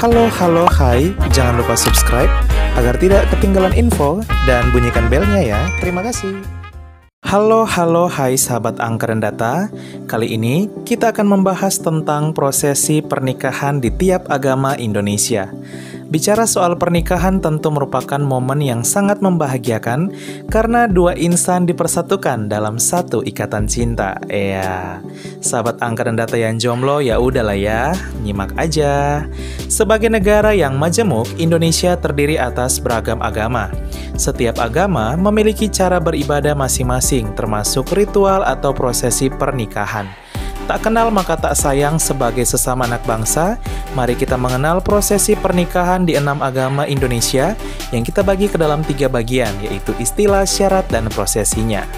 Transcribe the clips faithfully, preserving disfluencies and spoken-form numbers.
Halo, halo, hai. Jangan lupa subscribe agar tidak ketinggalan info dan bunyikan belnya ya. Terima kasih. Halo, halo, hai sahabat angka dan data. Kali ini kita akan membahas tentang prosesi pernikahan di tiap agama Indonesia. Bicara soal pernikahan tentu merupakan momen yang sangat membahagiakan karena dua insan dipersatukan dalam satu ikatan cinta. Ya, sahabat angka dan data yang jomblo ya udahlah ya, nyimak aja. Sebagai negara yang majemuk, Indonesia terdiri atas beragam agama. Setiap agama memiliki cara beribadah masing-masing, termasuk ritual atau prosesi pernikahan. Tak kenal maka tak sayang. Sebagai sesama anak bangsa, mari kita mengenal prosesi pernikahan di enam agama Indonesia yang kita bagi ke dalam tiga bagian, yaitu istilah, syarat, dan prosesinya.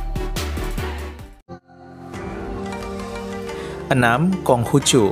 enam. Konghucu.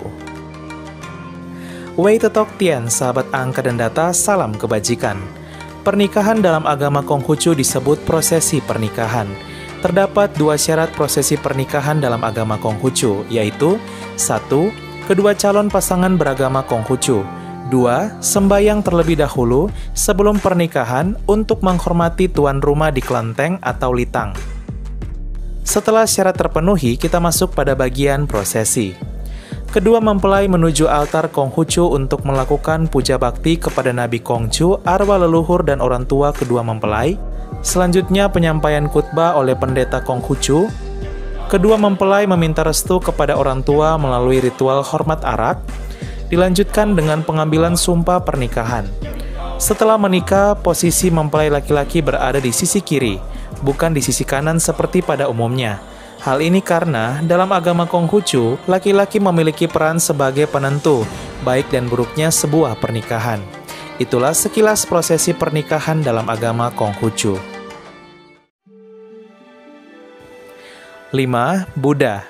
Wei Tetok Tien, sahabat angka dan data, salam kebajikan. Pernikahan dalam agama Konghucu disebut prosesi pernikahan. Terdapat dua syarat prosesi pernikahan dalam agama Konghucu, yaitu satu. Kedua calon pasangan beragama Konghucu. dua. Sembahyang terlebih dahulu sebelum pernikahan untuk menghormati tuan rumah di kelenteng atau litang. Setelah syarat terpenuhi, kita masuk pada bagian prosesi. Kedua mempelai menuju altar Konghucu untuk melakukan puja bakti kepada Nabi Kongcu, arwah leluhur dan orang tua kedua mempelai. Selanjutnya penyampaian khutbah oleh pendeta Konghucu. Kedua mempelai meminta restu kepada orang tua melalui ritual hormat arak. Dilanjutkan dengan pengambilan sumpah pernikahan. Setelah menikah, posisi mempelai laki-laki berada di sisi kiri, bukan di sisi kanan seperti pada umumnya. Hal ini karena dalam agama Konghucu, laki-laki memiliki peran sebagai penentu baik dan buruknya sebuah pernikahan. Itulah sekilas prosesi pernikahan dalam agama Konghucu. lima. Buddha.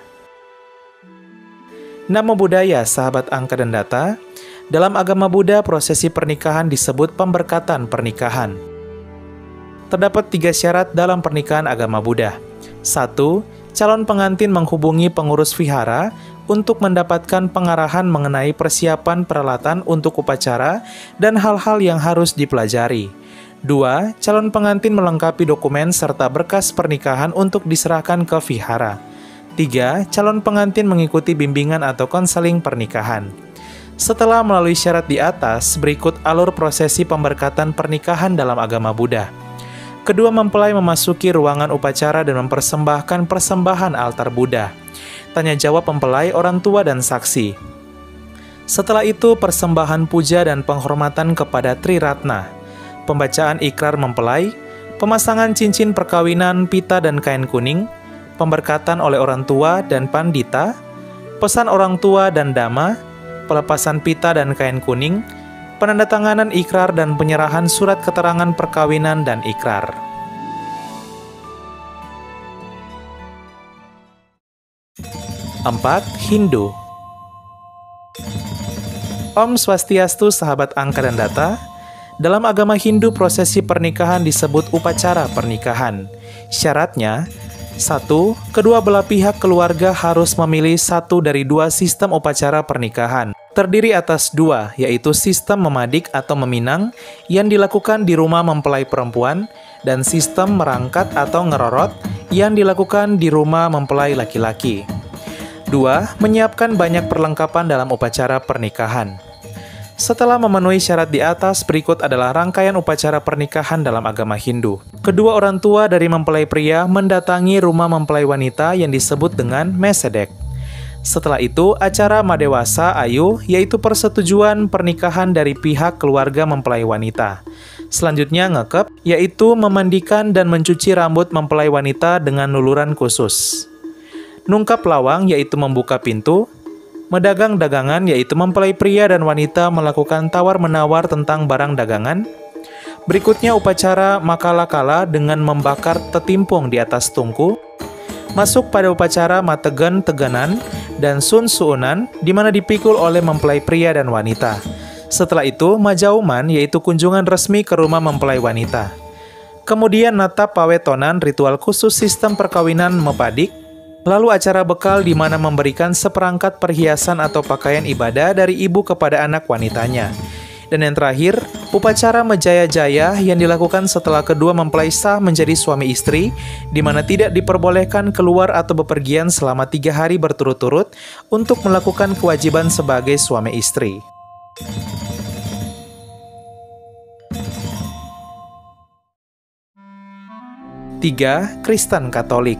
Nama budaya, sahabat angka dan data. Dalam agama Buddha, prosesi pernikahan disebut pemberkatan pernikahan. Terdapat tiga syarat dalam pernikahan agama Buddha. satu. Calon pengantin menghubungi pengurus vihara untuk mendapatkan pengarahan mengenai persiapan peralatan untuk upacara dan hal-hal yang harus dipelajari. dua. Calon pengantin melengkapi dokumen serta berkas pernikahan untuk diserahkan ke vihara. tiga. Calon pengantin mengikuti bimbingan atau konseling pernikahan. Setelah melalui syarat di atas, berikut alur prosesi pemberkatan pernikahan dalam agama Buddha. Kedua mempelai memasuki ruangan upacara dan mempersembahkan persembahan altar Buddha. Tanya jawab mempelai, orang tua, dan saksi. Setelah itu, persembahan puja dan penghormatan kepada Tri Ratna. Pembacaan ikrar mempelai, pemasangan cincin perkawinan pita dan kain kuning, pemberkatan oleh orang tua dan pandita, pesan orang tua dan dama, pelepasan pita dan kain kuning, penandatanganan ikrar dan penyerahan surat keterangan perkawinan dan ikrar. empat. Hindu. Om Swastiastu, sahabat angka dan data. Dalam agama Hindu, prosesi pernikahan disebut upacara pernikahan. Syaratnya, satu. Kedua belah pihak keluarga harus memilih satu dari dua sistem upacara pernikahan. Terdiri atas dua, yaitu sistem memadik atau meminang yang dilakukan di rumah mempelai perempuan dan sistem merangkat atau ngerorot yang dilakukan di rumah mempelai laki-laki. dua. Menyiapkan banyak perlengkapan dalam upacara pernikahan. Setelah memenuhi syarat di atas, berikut adalah rangkaian upacara pernikahan dalam agama Hindu. Kedua orang tua dari mempelai pria mendatangi rumah mempelai wanita yang disebut dengan mesedek. Setelah itu, acara madewasa ayu, yaitu persetujuan pernikahan dari pihak keluarga mempelai wanita. Selanjutnya ngekep, yaitu memandikan dan mencuci rambut mempelai wanita dengan luluran khusus. Nungkap lawang, yaitu membuka pintu. Medagang dagangan, yaitu mempelai pria dan wanita melakukan tawar-menawar tentang barang dagangan. Berikutnya upacara makalakala dengan membakar tetimpung di atas tungku. Masuk pada upacara mategen-tegenan dan sun suunan, di mana dipikul oleh mempelai pria dan wanita. Setelah itu, majauman, yaitu kunjungan resmi ke rumah mempelai wanita. Kemudian natap pawetonan, ritual khusus sistem perkawinan mepadik. Lalu acara bekal di mana memberikan seperangkat perhiasan atau pakaian ibadah dari ibu kepada anak wanitanya. Dan yang terakhir, upacara Mejaya-jaya yang dilakukan setelah kedua mempelai sah menjadi suami istri, di mana tidak diperbolehkan keluar atau bepergian selama tiga hari berturut-turut untuk melakukan kewajiban sebagai suami istri. Tiga. Kristen Katolik.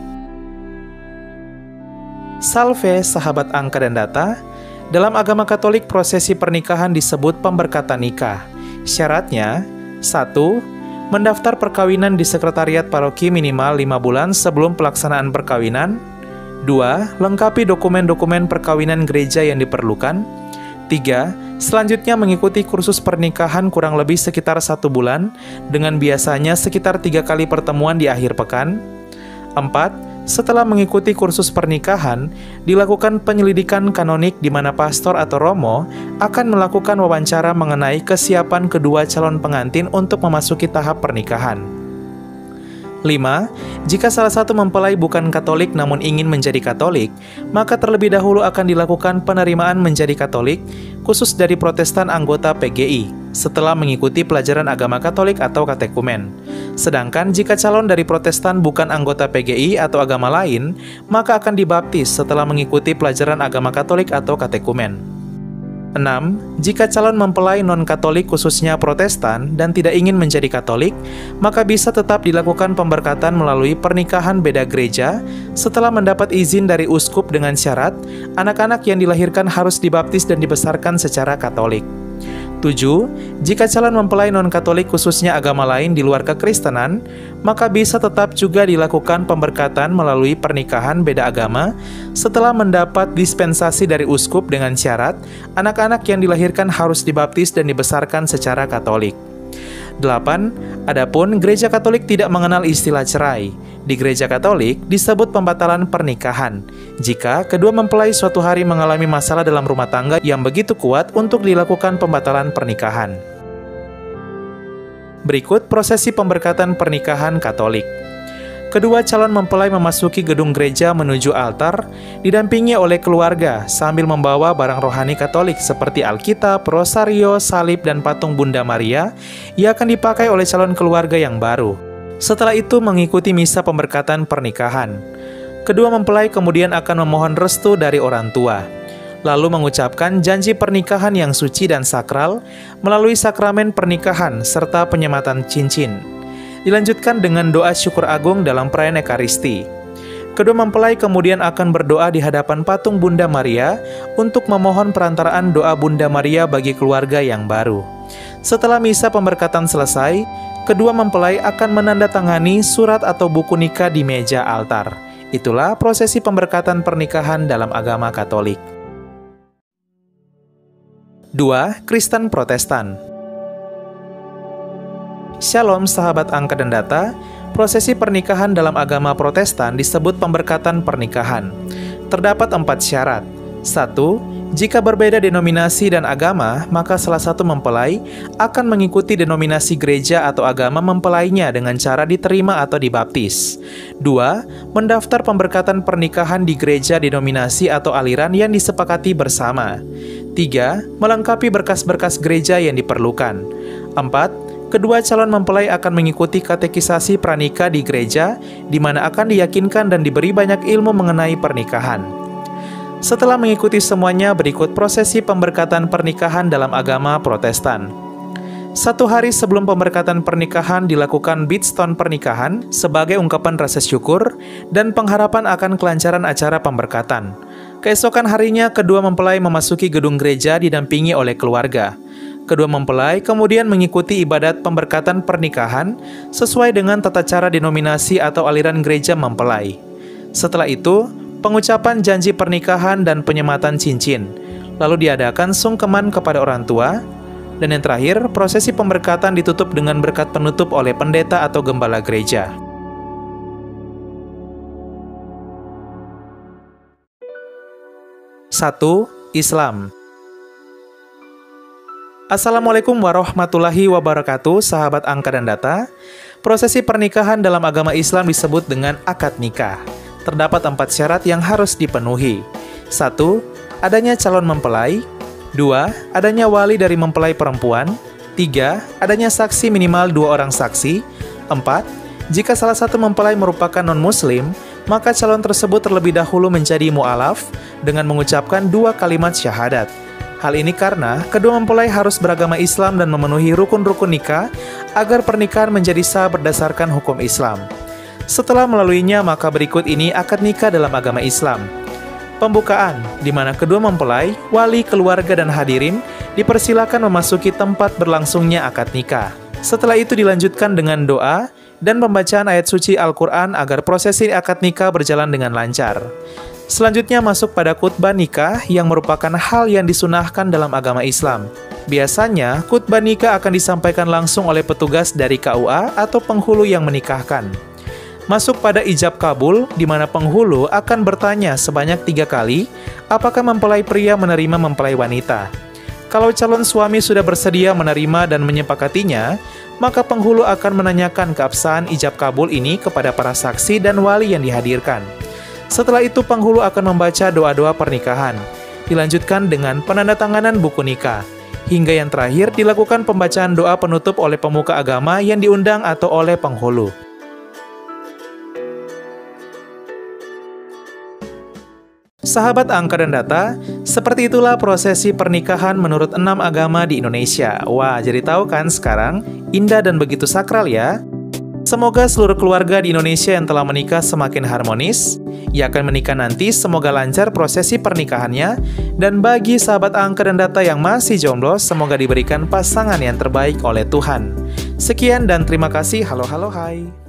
Salve sahabat angka dan data. Dalam agama Katolik, prosesi pernikahan disebut pemberkatan nikah. Syaratnya, satu. Mendaftar perkawinan di sekretariat paroki minimal lima bulan sebelum pelaksanaan perkawinan. Dua. Lengkapi dokumen-dokumen perkawinan gereja yang diperlukan. Tiga. Selanjutnya mengikuti kursus pernikahan kurang lebih sekitar satu bulan, dengan biasanya sekitar tiga kali pertemuan di akhir pekan. Empat. Setelah mengikuti kursus pernikahan, dilakukan penyelidikan kanonik di mana pastor atau romo akan melakukan wawancara mengenai kesiapan kedua calon pengantin untuk memasuki tahap pernikahan. lima. Jika salah satu mempelai bukan Katolik namun ingin menjadi Katolik, maka terlebih dahulu akan dilakukan penerimaan menjadi Katolik, khusus dari Protestan anggota P G I, setelah mengikuti pelajaran agama Katolik atau katekumen. Sedangkan jika calon dari Protestan bukan anggota P G I atau agama lain, maka akan dibaptis setelah mengikuti pelajaran agama Katolik atau katekumen. enam. Jika calon mempelai non-Katolik khususnya Protestan dan tidak ingin menjadi Katolik, maka bisa tetap dilakukan pemberkatan melalui pernikahan beda gereja setelah mendapat izin dari uskup dengan syarat anak-anak yang dilahirkan harus dibaptis dan dibesarkan secara Katolik. tujuh. Jika calon mempelai non-Katolik khususnya agama lain di luar kekristenan, maka bisa tetap juga dilakukan pemberkatan melalui pernikahan beda agama setelah mendapat dispensasi dari uskup dengan syarat anak-anak yang dilahirkan harus dibaptis dan dibesarkan secara Katolik. delapan. Adapun Gereja Katolik tidak mengenal istilah cerai. Di Gereja Katolik disebut pembatalan pernikahan jika kedua mempelai suatu hari mengalami masalah dalam rumah tangga yang begitu kuat untuk dilakukan pembatalan pernikahan. Berikut prosesi pemberkatan pernikahan Katolik. Kedua calon mempelai memasuki gedung gereja menuju altar, didampingi oleh keluarga sambil membawa barang rohani Katolik seperti Alkitab, rosario, salib, dan patung Bunda Maria yang akan dipakai oleh calon keluarga yang baru. Setelah itu mengikuti misa pemberkatan pernikahan. Kedua mempelai kemudian akan memohon restu dari orang tua, lalu mengucapkan janji pernikahan yang suci dan sakral melalui sakramen pernikahan serta penyematan cincin. Dilanjutkan dengan doa syukur agung dalam perayaan Ekaristi. Kedua mempelai kemudian akan berdoa di hadapan patung Bunda Maria untuk memohon perantaraan doa Bunda Maria bagi keluarga yang baru. Setelah misa pemberkatan selesai, kedua mempelai akan menandatangani surat atau buku nikah di meja altar. Itulah prosesi pemberkatan pernikahan dalam agama Katolik. dua. Kristen Protestan. Shalom sahabat angka dan data. Prosesi pernikahan dalam agama Protestan disebut pemberkatan pernikahan. Terdapat empat syarat. Satu. Jika berbeda denominasi dan agama, maka salah satu mempelai akan mengikuti denominasi gereja atau agama mempelainya dengan cara diterima atau dibaptis. Dua. Mendaftar pemberkatan pernikahan di gereja denominasi atau aliran yang disepakati bersama. Tiga. Melengkapi berkas-berkas gereja yang diperlukan. Empat. Kedua calon mempelai akan mengikuti katekisasi pranikah di gereja, di mana akan diyakinkan dan diberi banyak ilmu mengenai pernikahan. Setelah mengikuti semuanya, berikut prosesi pemberkatan pernikahan dalam agama Protestan. Satu hari sebelum pemberkatan pernikahan dilakukan beadstone pernikahan sebagai ungkapan rasa syukur dan pengharapan akan kelancaran acara pemberkatan. Keesokan harinya, kedua mempelai memasuki gedung gereja didampingi oleh keluarga. Kedua mempelai kemudian mengikuti ibadat pemberkatan pernikahan sesuai dengan tata cara denominasi atau aliran gereja mempelai. Setelah itu, pengucapan janji pernikahan dan penyematan cincin, lalu diadakan sungkeman kepada orang tua, dan yang terakhir, prosesi pemberkatan ditutup dengan berkat penutup oleh pendeta atau gembala gereja. satu. Islam. Assalamualaikum warahmatullahi wabarakatuh, sahabat angka dan data. Prosesi pernikahan dalam agama Islam disebut dengan akad nikah. terdapat empat syarat yang harus dipenuhi. Satu, adanya calon mempelai. Dua, adanya wali dari mempelai perempuan. Tiga, adanya saksi minimal dua orang saksi. Empat, jika salah satu mempelai merupakan non-muslim, maka calon tersebut terlebih dahulu menjadi mu'alaf dengan mengucapkan dua kalimat syahadat. Hal ini karena kedua mempelai harus beragama Islam dan memenuhi rukun-rukun nikah agar pernikahan menjadi sah berdasarkan hukum Islam. Setelah melaluinya, maka berikut ini akad nikah dalam agama Islam. Pembukaan, di mana kedua mempelai, wali, keluarga, dan hadirin dipersilakan memasuki tempat berlangsungnya akad nikah. Setelah itu dilanjutkan dengan doa dan pembacaan ayat suci Al-Quran agar prosesi akad nikah berjalan dengan lancar. Selanjutnya masuk pada khutbah nikah yang merupakan hal yang disunahkan dalam agama Islam. Biasanya, khutbah nikah akan disampaikan langsung oleh petugas dari K U A atau penghulu yang menikahkan. Masuk pada ijab kabul, di mana penghulu akan bertanya sebanyak tiga kali, apakah mempelai pria menerima mempelai wanita. Kalau calon suami sudah bersedia menerima dan menyepakatinya, maka penghulu akan menanyakan keabsahan ijab kabul ini kepada para saksi dan wali yang dihadirkan. Setelah itu penghulu akan membaca doa-doa pernikahan. Dilanjutkan dengan penandatanganan buku nikah. Hingga yang terakhir dilakukan pembacaan doa penutup oleh pemuka agama yang diundang atau oleh penghulu. Sahabat Angka dan Data, seperti itulah prosesi pernikahan menurut enam agama di Indonesia. Wah, jadi tahu kan sekarang? Indah dan begitu sakral ya. Semoga seluruh keluarga di Indonesia yang telah menikah semakin harmonis. Yang akan menikah nanti semoga lancar prosesi pernikahannya. Dan bagi sahabat Angka dan Data yang masih jomblo, semoga diberikan pasangan yang terbaik oleh Tuhan. Sekian dan terima kasih. Halo halo hai.